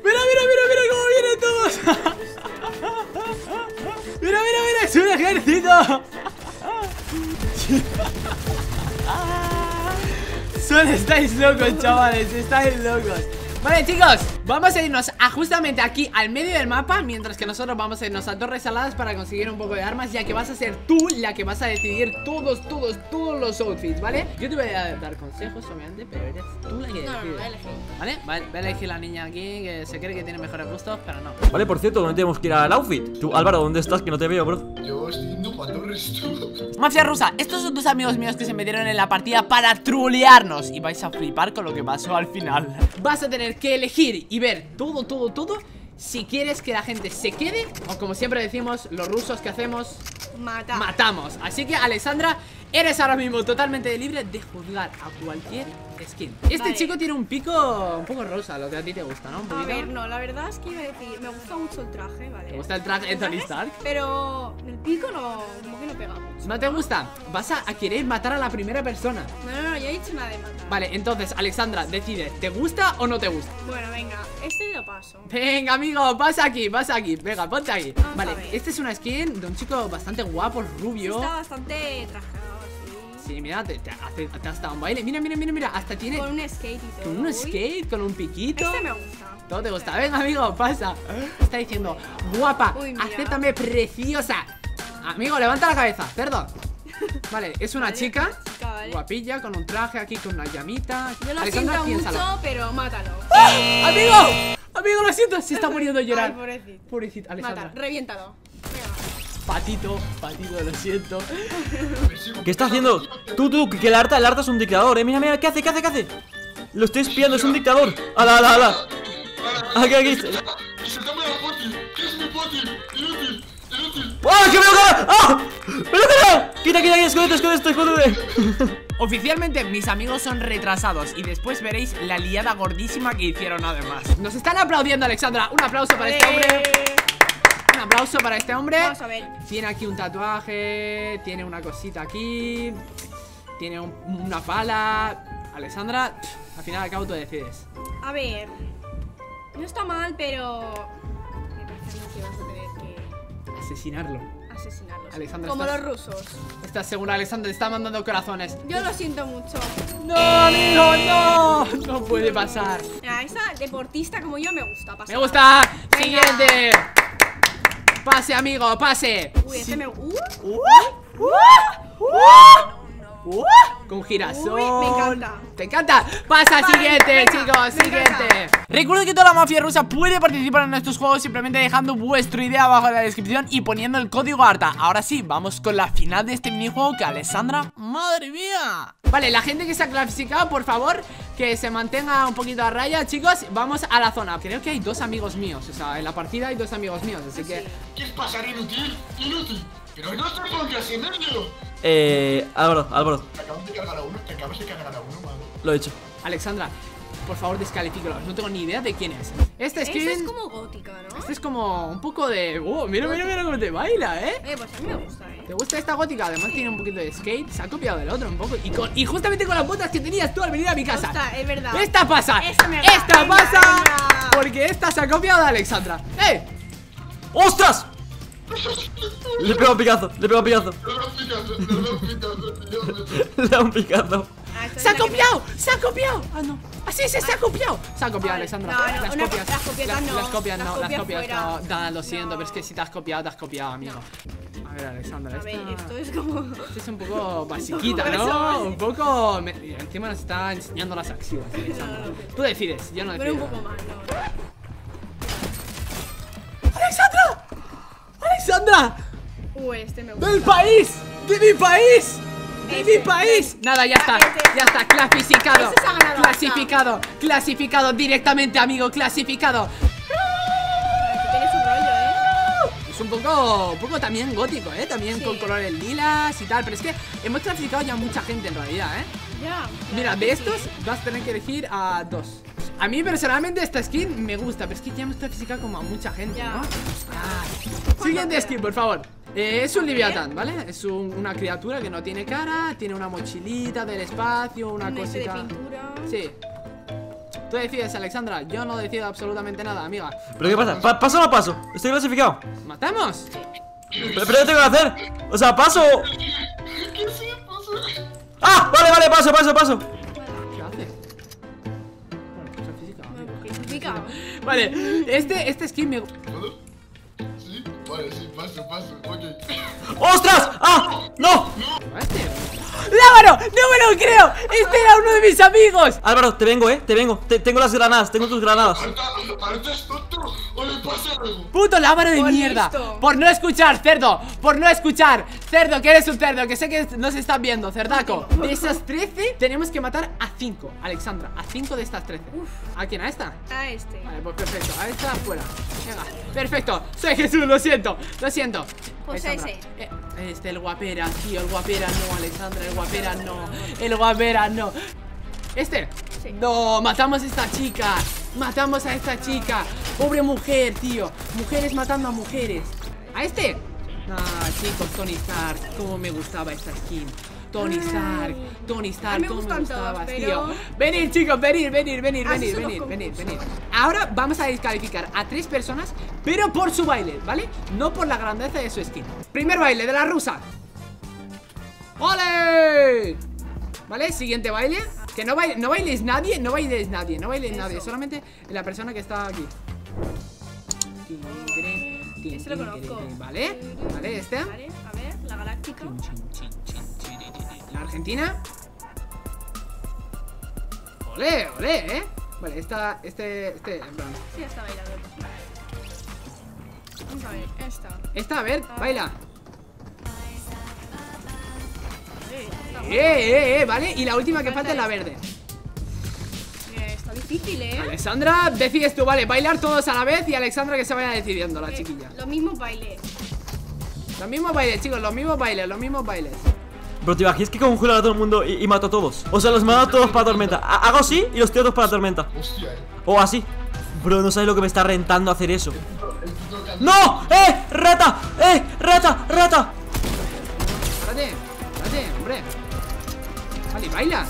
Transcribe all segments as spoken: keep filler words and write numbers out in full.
Mira, mira, mira, mira cómo vienen todos. Mira, mira, mira, es un ejército. Son, estáis locos, chavales, estáis locos. Vale, chicos, vamos a irnos a justamente aquí al medio del mapa, mientras que nosotros vamos a irnos a Torres Saladas para conseguir un poco de armas, ya que vas a ser tú la que vas a decidir todos, todos, todos los outfits, ¿vale? Yo te voy a dar consejos, obviamente, pero eres tú la que decide. No, no, voy a elegir. ¿Vale? Va, va a elegir la niña aquí, que se cree que tiene mejores gustos, pero no. Vale, por cierto, ¿dónde tenemos que ir al outfit? Tú, Álvaro, ¿dónde estás? Que no te veo, bro. Yo estoy yendo para Torres. Mafia rusa, estos son dos amigos míos que se metieron en la partida para trolearnos y vais a flipar con lo que pasó al final. Vas a tener que elegir y ver todo, todo, todo si quieres que la gente se quede o, como siempre decimos los rusos que hacemos, Mata. matamos. Así que, Alexandra, eres ahora mismo totalmente libre de juzgar a cualquier skin. Este Vale. chico tiene un pico un poco rosa, lo que a ti te gusta, ¿no? Un A poquito. ver, no, la verdad es que iba a decir, me gusta mucho el traje, ¿vale? ¿Te gusta el traje de Tony Stark? Pero el pico no, como que no pega mucho. ¿No te gusta? Vas a, a querer matar a la primera persona. No, no, no, yo he dicho nada de matar. Vale, entonces, Alexandra, decide, ¿te gusta o no te gusta? Bueno, venga, este lo paso. Venga, amigo, pasa aquí, pasa aquí. Venga, ponte aquí. Vamos Vale, a ver. este es una skin de un chico bastante guapo, rubio. Está bastante trajado, sí. Sí, mira, te, te hace te has dado un baile. Mira, mira, mira, mira, hasta tiene Con un skate y todo. con un Uy, skate, con un piquito. Este me gusta. Todo te gusta. Venga, amigo, pasa. Está diciendo, guapa, Uy, mira. acéptame, preciosa. Amigo, levanta la cabeza, perdón. Vale, es una Vale, chica una chica, vale. guapilla, con un traje aquí, con una llamita. Yo lo Alexandra, siento piénsalo. mucho, pero mátalo. ¡Ah! ¡Amigo! ¡Amigo, lo siento! Se está muriendo a llorar. Ay, pobrecito. Pobrecito, Alexandra. Mata, reviéntalo. Venga. Patito, patito, lo siento. ¿Qué está haciendo? Tú, tú, que el Arta, el Arta es un dictador, eh. Mira, mira, ¿qué hace? ¿Qué hace? ¿Qué hace? Lo estoy espiando, es un dictador. ¡Hala, hala, hala! Aquí, aquí. ¡Suéltame la poti! ¿Qué es mi poti? ¡Inútil! ¡Inútil! ¡Ah, que me lo cara! ¡Ah! ¡Me lo cara! ¡Quita, quita, quita! ¡Escóndete, escóndete, escóndete! Oficialmente mis amigos son retrasados y después veréis la liada gordísima que hicieron además. Nos están aplaudiendo, Alexandra. Un aplauso para este hombre. Un aplauso para este hombre. Vamos a ver. Tiene aquí un tatuaje, tiene una cosita aquí, tiene un- una pala. Alexandra, al final al cabo tú decides. A ver. No está mal, pero me parece a mí que vas a tener que Asesinarlo. asesinarlos. Alexandra, Como estás- los rusos. ¿Estás segura, Alexandra? Te está mandando corazones. Yo lo siento mucho. ¡No, amigo, no! No puede pasar. Mira, esa deportista como yo me gusta. Pasa. ¡Me gusta! Venga. ¡Siguiente! ¡Pase, amigo, pase! Uy, este Sí. me. Uh, ¡Uh! ¡Uh! ¡Uh! Con girasol. Uy, me encanta. ¿Te encanta? Pasa, Vale, siguiente, venga, chicos, me siguiente. encanta. Recuerda que toda la mafia rusa puede participar en estos juegos simplemente dejando vuestra idea abajo en la descripción y poniendo el código ARTA. Ahora sí, vamos con la final de este minijuego que Alexandra, madre mía. Vale, la gente que se ha clasificado, por favor, que se mantenga un poquito a raya, chicos. Vamos a la zona. Creo que hay dos amigos míos, o sea, en la partida hay dos amigos míos, así que... ¿Qué es pasar inútil? ¡Inútil! ¡Pero no te pongas en ello! Eh, Álvaro, Álvaro, Te acabas de cargar a uno, te acabas de cargar a uno, mano. lo he hecho. Alexandra, por favor, descalifícalo. No tengo ni idea de quién es. Este skin... Esta es como gótica, ¿no? Este es como un poco de... Oh, mira, mira, mira cómo te baila, ¿eh? Eh, pues a mí me gusta, eh. ¿Te gusta esta gótica? Además tiene un poquito de skate. Se ha copiado del otro un poco. Y, con, y justamente con las botas que tenías tú al venir a mi casa. Ostras, es verdad. Esta pasa. Esta me va. Esta Venga, pasa. venga. Porque esta se ha copiado de Alexandra. ¡Eh! ¡Ostras! Le pego un picazo, le pego un picazo. No lo picas, no lo picas, Le da un picazo. Ah, esta ¡Se ha es la que me- copiado! ¡Se ha copiado! Ah, no. ¡Ah, sí, sí, se ha copiado! Se ha copiado, Vale. Alexandra. No, no, las una- copias. las copietas las, no. las copias Las no, las copias copias fuera. no. Da, lo siento, No. pero es que si te has copiado, te has copiado, amigo. A ver, Alexandra. A ver, esta- esto es como. Esto es un poco basiquita, Un poco ¿no? eso. Un poco... me- Encima nos está enseñando las acciones, Alexandra. No, no, no. Tú decides, yo no Pero un decido. poco más, ¿no? ¡Alexandra! ¡Alexandra! Uy, este me gusta. ¡Del país! ¡De mi país! ¡De Este, mi país! Nada, ya está, este. ya está, clasificado. Este se ha ganado, Clasificado, clasificado directamente, amigo, clasificado. Este tiene su rollo, ¿eh? Es un poco, un poco también gótico, ¿eh? También Sí. con colores lilas y tal. Pero es que hemos clasificado ya mucha gente en realidad, ¿eh? Ya. Mira, claro de que estos sí. vas a tener que elegir a dos. A mí personalmente esta skin me gusta, pero es que ya hemos clasificado como a mucha gente, Ya. ¿no? Ah. Siguiente skin, por favor. Eh, es un Leviatán, ¿vale? Es un- una criatura que no tiene cara, tiene una mochilita del espacio, una Un este de cosita. pintura. Sí. Tú decides, Alexandra. Yo no decido absolutamente nada, amiga. ¿Pero qué pasa? Pa- ¿Paso o no paso? Estoy clasificado. ¿Matamos? ¿Pero, pero qué tengo que hacer? O sea, ¿paso? ¿Qué sí? Pasa. ¡Ah! Vale, vale, paso, paso, paso. ¿Qué hace? Bueno, cosa física, amigo. Clasificado. Vale, este, este skin me... ¿Puedo? Sí, vale, sí, paso, paso, ok. ¡Ostras! ¡Ah! ¡No! Este. ¡Lábaro! ¡No me lo creo! ¡Este era uno de mis amigos! Álvaro, te vengo, eh, te vengo. Te- tengo las granadas, tengo tus granadas. ¿Ahorita, ahorita es tonto o le pasa algo? ¡Puto lábaro de Por mierda! listo. Por no escuchar, cerdo. Por no escuchar. Cerdo, que eres un cerdo. Que sé que nos estás viendo, cerdaco. De esas trece, tenemos que matar a cinco, Alexandra. A cinco de estas trece. ¿A quién? ¿A esta? A este. Vale, pues perfecto. A esta fuera. Venga, perfecto. Soy Jesús, lo siento. Lo siento. Pues Alexandra. ese. Eh, este, el guapera, tío. El guapera no, Alexandra. El guapera no. El guapera no. ¿Este? Sí. No, matamos a esta chica. Matamos a esta chica. Pobre mujer, tío. Mujeres matando a mujeres. ¿A este? Ah, chicos, Tony Stark. Cómo me gustaba esta skin. Tony Stark, Tony Stark, A mí me cómo me gustan todos, gustabas, pero- tío. Venir, chicos, venir, venir, venir, Así venir, son los venir, venir, venir. concursos. Ahora vamos a descalificar a tres personas, pero por su baile, ¿vale? No por la grandeza de su skin. Primer baile de la rusa. ¡Ole! ¿Vale? Siguiente baile. Que no, baile, no bailes nadie, no bailes nadie, no bailes Eso. nadie, solamente la persona que está aquí. Ese lo conozco. ¿Vale? ¿Vale? Este. Vale, a ver, la galáctica. La Argentina. Ole, ole, eh. Vale, esta, este, este, en plan. Sí, está bailando. Vamos a ver, esta. Esta, a ver, baila. Eh, está Eh, eh, eh, vale. Y la última que falta es la verde. Bien, está difícil, ¿eh? Alexandra, decides tú, vale, bailar todos a la vez y Alexandra que se vaya decidiendo, la Eh, chiquilla. Los mismos bailes. Los mismos bailes, chicos, los mismos bailes, los mismos bailes. Pero te imaginas que conjuro a todo el mundo y, y mato a todos. O sea, los mato a todos para tormenta. Ha- Hago así y los tiro a todos para tormenta. Hostia, eh. O así. Bro, no sabes lo que me está rentando hacer eso. El puto can- ¡No! ¡Eh! ¡Rata! ¡Eh! ¡Rata! ¡Rata! Espérate, espérate, hombre. Vale, baila.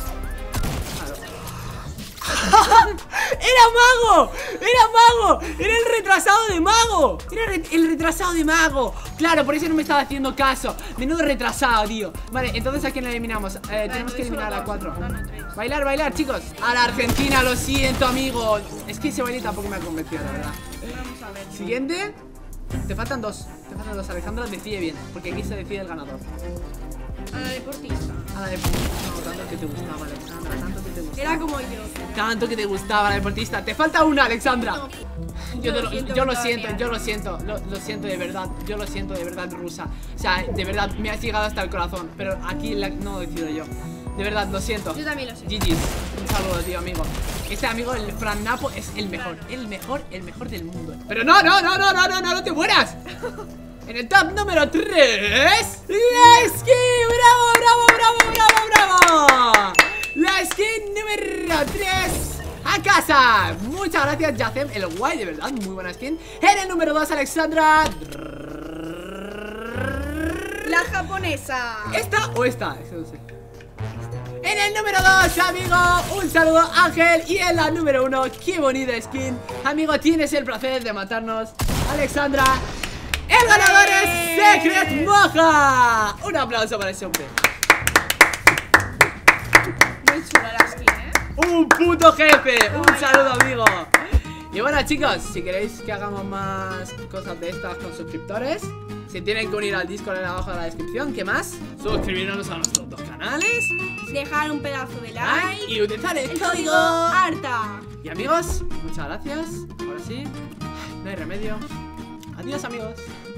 ¡Era mago! ¡Era mago! ¡Era el retrasado de mago! ¡Era re- el retrasado de mago! Claro, por eso no me estaba haciendo caso. Menudo retrasado, tío. Vale, entonces ¿a quién eliminamos? Eh, tenemos que entonces eliminar solo a dos. cuatro. No, no, tres. Bailar, bailar, chicos. A la Argentina, lo siento, amigo. Es que ese baile tampoco me ha convencido, la verdad. Vamos a ver. Siguiente. Te faltan dos. Te faltan dos. Alejandra, decide bien. Porque aquí se decide el ganador. A la deportista. A la deportista. No, tanto que te gustaba, Alexandra. Tanto que te gustaba. Era como yo. Tanto que te gustaba la deportista. Te falta una, Alexandra. No. Yo, te lo, yo lo siento, todavía. yo lo siento, lo, lo siento de verdad, yo lo siento de verdad, rusa. O sea, de verdad, me has llegado hasta el corazón. Pero aquí la- no lo decido yo. De verdad, lo siento. Yo también lo sé. G G's, un saludo, tío, amigo. Este amigo, el Fran Napo, es el mejor, el mejor, el mejor del mundo. Pero no, no, no, no, no, no, no, no te mueras. En el top número tres, la skin, bravo, bravo, bravo, bravo, bravo. La skin número tres. A casa. Muchas gracias, Yacem, el guay, de verdad, muy buena skin. En el número dos, Alexandra. La japonesa. ¿Esta o esta? Eso no sé. En el número dos, amigo, un saludo, Ángel. Y en la número uno, qué bonita skin. Amigo, tienes el placer de matarnos, Alexandra. El ganador es Secret Moja. Un aplauso para ese hombre. Muy chula la skin, ¿eh? Un puto jefe. Un saludo, amigo. Y bueno, chicos, si queréis que hagamos más cosas de estas con suscriptores, se tienen que unir al Discord en abajo de la descripción. ¿Qué más? Suscribirnos a nuestros dos canales, Dejar un pedazo de like like. y utilizar el, El código. código harta. Y amigos, muchas gracias. Ahora sí, no hay remedio. Adiós, amigos.